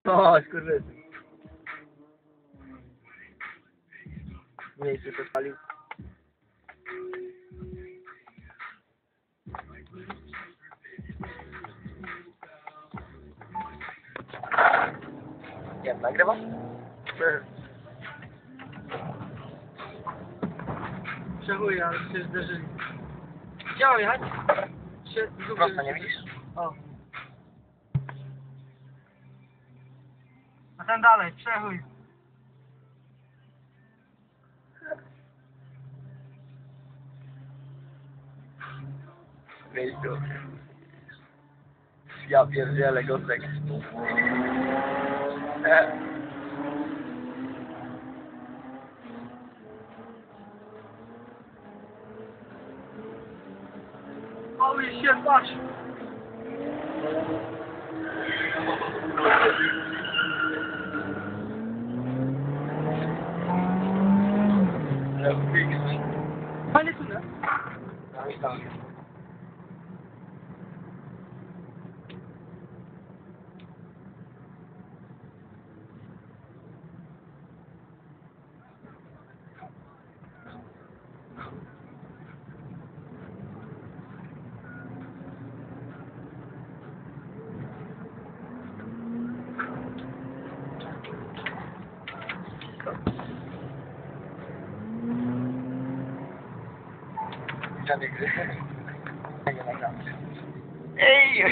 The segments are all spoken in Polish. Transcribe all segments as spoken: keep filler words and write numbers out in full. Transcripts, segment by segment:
O, skurwysy. Miejsce to spalił. Nie wiem, nagrywasz? Przechuję, ale się zderzyli. Chciałem jechać? Się Prosto, nie widzisz? O. A tam dalej, przechuj. Miejscu. Ja pierdzielę, gostek. E. Holy shit, patrz! No, fix. Fajny tunel. No i tam. Żadnej gry. Nie nagram. Ej!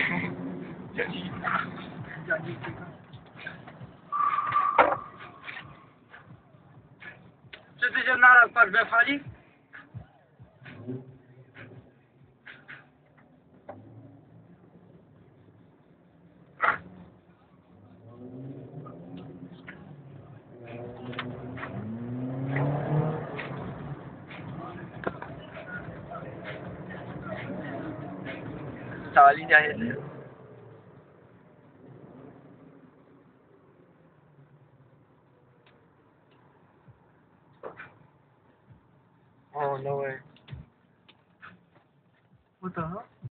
Wszyscy się naraz patrz wjechali? Cała linia jest. Oh, no way. What the hell?